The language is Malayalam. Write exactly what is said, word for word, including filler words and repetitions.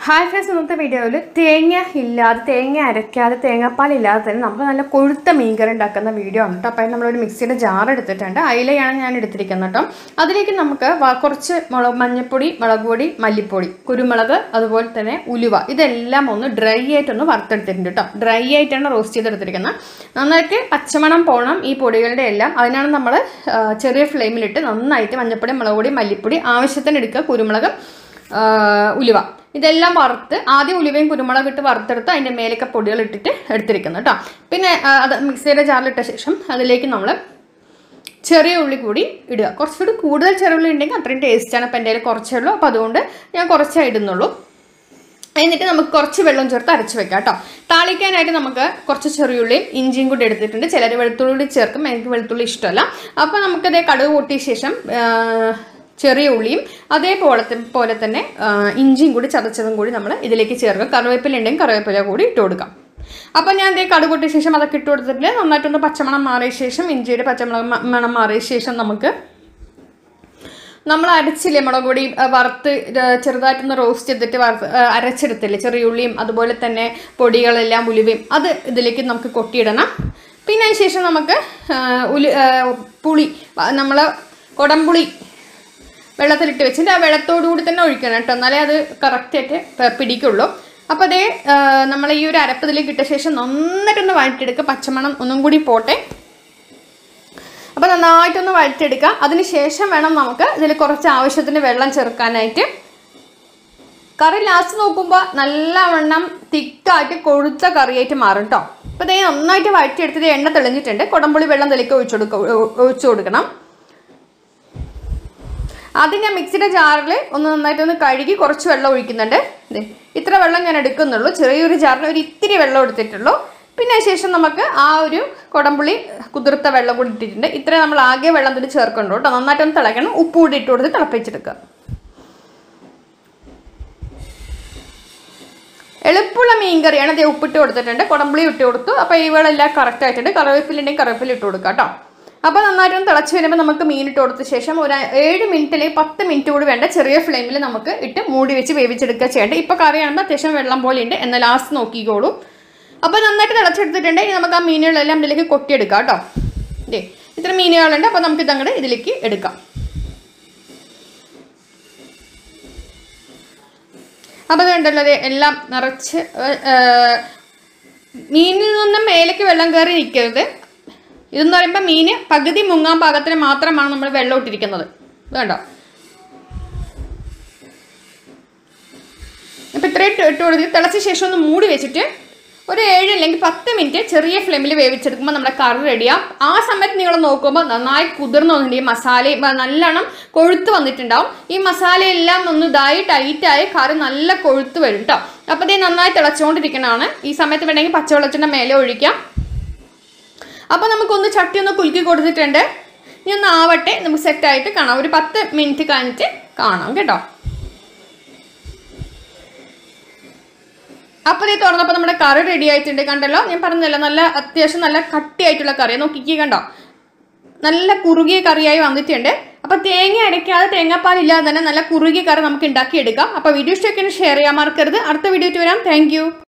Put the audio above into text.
ഹായ് ഫ്രണ്ട്സ്, ഇന്നത്തെ വീഡിയോയിൽ തേങ്ങ ഇല്ലാതെ തേങ്ങ അരയ്ക്കാതെ തേങ്ങാപ്പാലില്ലാതെ തന്നെ നമുക്ക് നല്ല കൊഴുത്ത മീൻകറി ഉണ്ടാക്കുന്ന വീഡിയോ ആണ് കേട്ടോ. അപ്പോൾ നമ്മളൊരു മിക്സിയുടെ ജാർ എടുത്തിട്ടുണ്ട്, അതിലെയാണ് ഞാൻ എടുത്തിരിക്കുന്നത് കേട്ടോ. അതിലേക്ക് നമുക്ക് കുറച്ച് മുളക് മഞ്ഞൾപ്പൊടി, മുളക് പൊടി, മല്ലിപ്പൊടി, കുരുമുളക്, അതുപോലെ തന്നെ ഉലുവ, ഇതെല്ലാം ഒന്ന് ഡ്രൈ ആയിട്ടൊന്ന് വറുത്തെടുത്തിട്ടുണ്ട് കേട്ടോ. ഡ്രൈ ആയിട്ടാണ് റോസ്റ്റ് ചെയ്തെടുത്തിരിക്കുന്നത്. നന്നായിട്ട് പച്ചമണം പോകണം ഈ പൊടികളുടെ എല്ലാം. അതിനാണ് നമ്മൾ ചെറിയ ഫ്ലെയിമിലിട്ട് നന്നായിട്ട് മഞ്ഞൾപ്പൊടി, മുളക് പൊടി, മല്ലിപ്പൊടി ആവശ്യത്തിന് എടുക്കുക, കുരുമുളക്, ഉലുവ ഇതെല്ലാം വറുത്ത് ആദ്യം ഉലുവയും കുരുമുളക് ഇട്ട് വറുത്തെടുത്ത് അതിൻ്റെ മേലൊക്കെ പൊടികൾ ഇട്ടിട്ട് എടുത്തിരിക്കുന്നു കേട്ടോ. പിന്നെ അത് മിക്സിയുടെ ജാറിലിട്ട ശേഷം അതിലേക്ക് നമ്മൾ ചെറിയ ഉള്ളി കൂടി ഇടുക. കുറച്ചുകൂടി കൂടുതൽ ചെറിയ ഉള്ളി ഉണ്ടെങ്കിൽ അത്രയും ടേസ്റ്റാണ്. അപ്പോൾ എൻ്റെ കയ്യിൽ കുറച്ചേ ഉള്ളൂ, അപ്പോൾ അതുകൊണ്ട് ഞാൻ കുറച്ചേ ഇടുന്നുള്ളൂ. എന്നിട്ട് നമുക്ക് കുറച്ച് വെള്ളം ചേർത്ത് അരച്ച് വെക്കാം കേട്ടോ. താളിക്കാനായിട്ട് നമുക്ക് കുറച്ച് ചെറിയുള്ളിയും ഇഞ്ചിയും കൂടി എടുത്തിട്ടുണ്ട്. ചിലർ വെളുത്തുള്ളി ചേർക്കും, എനിക്ക് വെളുത്തുള്ളി ഇഷ്ടമല്ല. അപ്പോൾ നമുക്കതേ കടുക് പൊട്ടിയ ശേഷം ചെറിയ ഉള്ളിയും അതേപോലെ പോലെ തന്നെ ഇഞ്ചിയും കൂടി ചതച്ചതും കൂടി നമ്മൾ ഇതിലേക്ക് ചേർക്കുക. കറിവേപ്പില ഉണ്ടെങ്കിൽ കറിവേപ്പില കൂടി ഇട്ട് കൊടുക്കാം. അപ്പോൾ ഞാൻ അതേ കടുക് പൊട്ടിയ ശേഷം അതൊക്കെ ഇട്ട് കൊടുത്തിട്ട് നന്നായിട്ടൊന്ന് പച്ചമണം മാറിയ ശേഷം, ഇഞ്ചിയുടെ പച്ചമണം മണം മാറിയ ശേഷം നമുക്ക് നമ്മൾ അരച്ചില്ലേ മുളക് പൊടി വറുത്ത് ചെറുതായിട്ടൊന്ന് റോസ്റ്റ് ചെയ്തിട്ട് വറുത്ത് അരച്ചെടുത്തില്ലേ ചെറിയ ഉള്ളിയും അതുപോലെ തന്നെ പൊടികളെല്ലാം ഉലുവയും, അത് ഇതിലേക്ക് നമുക്ക് കൊട്ടിയിടണം. പിന്നെ അതിന് ശേഷം നമുക്ക് ഉലു പുളി നമ്മൾ കുടംപുളി വെള്ളത്തിലിട്ട് വെച്ചിട്ട് ആ വെള്ളത്തോടുകൂടി തന്നെ ഒഴിക്കണം കേട്ടോ, എന്നാലേ അത് കറക്റ്റായിട്ട് പിടിക്കുള്ളൂ. അപ്പോൾ അതേ നമ്മൾ ഈ ഒരു അരപ്പ് ഇതിലേക്ക് ഇട്ട ശേഷം നന്നായിട്ടൊന്ന് വഴറ്റിയെടുക്കുക. പച്ചമണം ഒന്നും കൂടി പോട്ടെ. അപ്പോൾ നന്നായിട്ടൊന്ന് വഴറ്റിയെടുക്കുക. അതിന് ശേഷം വേണം നമുക്ക് ഇതിൽ കുറച്ച് ആവശ്യത്തിന് വെള്ളം ചേർക്കാനായിട്ട്. കറി ലാസ്റ്റ് നോക്കുമ്പോൾ നല്ലവണ്ണം തിക്കായിട്ട് കൊഴുത്ത കറിയായിട്ട് മാറും കേട്ടോ. അപ്പോൾ ഇതേ നന്നായിട്ട് വഴറ്റിയെടുത്തിട്ട് എണ്ണ തെളിഞ്ഞിട്ടുണ്ട്. കുടംപുളി വെള്ളം ഇതിലേക്ക് ഒഴിച്ചു കൊടുക്കുക ഒഴിച്ചു കൊടുക്കണം. ആദ്യം ഞാൻ മിക്സിയുടെ ജാറിൽ ഒന്ന് നന്നായിട്ടൊന്ന് കഴുകി കുറച്ച് വെള്ളം ഒഴിക്കുന്നുണ്ട്. ഇത്ര വെള്ളം ഞാൻ എടുക്കുന്നുള്ളൂ. ചെറിയൊരു ജാറിന് ഒരു ഇത്തിരി വെള്ളം എടുത്തിട്ടുള്ളൂ. പിന്നെ ശേഷം നമുക്ക് ആ ഒരു കുടംപുളി കുതിർത്ത വെള്ളം കൂടി ഇട്ടിട്ടുണ്ട്. ഇത്ര നമ്മൾ ആകെ വെള്ളം ഇതിൽ ചേർക്കണ്ടോ കേട്ടോ. നന്നായിട്ടൊന്ന് തിളയ്ക്കണം. ഉപ്പ് കൂടി ഇട്ട് കൊടുത്ത് തിളപ്പിച്ചെടുക്കുക. എളുപ്പമുള്ള മീൻ കറിയാണ്. അതേ ഉപ്പിട്ട് കൊടുത്തിട്ടുണ്ട്, കുടംപുളി ഇട്ട് കൊടുത്തു. അപ്പോൾ ഇവളെല്ലാം കറക്റ്റ് ആയിട്ടുണ്ട്. കറിവേപ്പില ഉണ്ടെങ്കിൽ കറിവേപ്പില ഇട്ട് കൊടുക്കുക കേട്ടോ. അപ്പോൾ നന്നായിട്ടൊന്ന് തിളച്ച് വരുമ്പോൾ നമുക്ക് മീൻ ഇട്ട് കൊടുത്ത ശേഷം ഒരു ഏഴ് മിനിറ്റ് അല്ലെങ്കിൽ പത്ത് മിനിറ്റ് കൂടി വേണ്ട ചെറിയ ഫ്ലെയിമിൽ നമുക്ക് ഇട്ട് മൂടി വെച്ച് വേവിച്ചെടുക്കുക ചെയ്യേണ്ടത്. ഇപ്പോൾ കറി കാണുമ്പോൾ അത്യാവശ്യം വെള്ളം പോലെ ഉണ്ട്, എന്നാൽ ലാസ്റ്റ് നോക്കിക്കോളൂ. അപ്പോൾ നന്നായിട്ട് തിളച്ചെടുത്തിട്ടുണ്ട്. ഇനി നമുക്ക് ആ മീനുകളെല്ലാം ഇതിലേക്ക് കൊട്ടിയെടുക്കാം കേട്ടോ. ഇതേ ഇത്ര മീനുകളുണ്ട്. അപ്പോൾ നമുക്ക് ഇതങ്ങോട്ട് ഇതിലേക്ക് എടുക്കാം. അപ്പോൾ അതുണ്ടല്ലോ അതെ എല്ലാം നിറച്ച് മീനിൽ നിന്നും മേലേക്ക് വെള്ളം കയറി നിൽക്കരുത്. ഇതെന്ന് പറയുമ്പോൾ മീൻ പകുതി മുങ്ങാൻ പാകത്തിന് മാത്രമാണ് നമ്മൾ വെള്ളം ഇട്ടിരിക്കുന്നത്. വേണ്ടോ? അപ്പം ഇത്രയും ഇട്ട് കൊടുത്ത് തിളച്ച ശേഷം ഒന്ന് മൂടി വെച്ചിട്ട് ഒരു ഏഴ് അല്ലെങ്കിൽ പത്ത് മിനിറ്റ് ചെറിയ ഫ്ലെയിമിൽ വേവിച്ചെടുക്കുമ്പോൾ നമ്മുടെ കറി റെഡിയാവും. ആ സമയത്ത് നിങ്ങൾ നോക്കുമ്പോൾ നന്നായി കുതിർന്ന് വന്നിട്ടുണ്ടെങ്കിൽ മസാല നല്ലോണം കൊഴുത്ത് വന്നിട്ടുണ്ടാവും. ഈ മസാലയെല്ലാം ഒന്ന് ഇതായി ടൈറ്റായി കറി നല്ല കൊഴുത്ത് വരും കേട്ടോ. അപ്പോൾ ഇത് നന്നായി തിളച്ചുകൊണ്ടിരിക്കണതാണ്. ഈ സമയത്ത് വേണമെങ്കിൽ പച്ചവെള്ളത്തിൻ്റെ മേലെ ഒഴിക്കാം. അപ്പോൾ നമുക്കൊന്ന് ചട്ടി ഒന്ന് കുലുക്കി കൊടുത്തിട്ടുണ്ട്. ഇനി ഒന്ന് ആവട്ടെ, നമുക്ക് സെറ്റായിട്ട് കാണാം. ഒരു പത്ത് മിനിറ്റ് കഴിഞ്ഞിട്ട് കാണാം കേട്ടോ. അപ്പോൾ ഇത് തുറന്നപ്പോൾ നമ്മുടെ കറി റെഡി ആയിട്ടുണ്ട്. കണ്ടല്ലോ, ഞാൻ പറഞ്ഞല്ലോ നല്ല അത്യാവശ്യം നല്ല കട്ടിയായിട്ടുള്ള കറി. നോക്കിക്കേ, കണ്ടോ നല്ല കുറുകിയ കറിയായി വന്നിട്ടുണ്ട്. അപ്പോൾ തേങ്ങ അരയ്ക്കാതെ തേങ്ങാപ്പാലില്ലാതെ തന്നെ നല്ല കുറുകിയ കറി നമുക്ക് ഉണ്ടാക്കിയെടുക്കാം. അപ്പോൾ വീഡിയോ ഇഷ്ടമൊക്കെ ഷെയർ ചെയ്യാൻ മറക്കരുത്. അടുത്ത വീഡിയോ ആയിട്ട് വരാം. താങ്ക്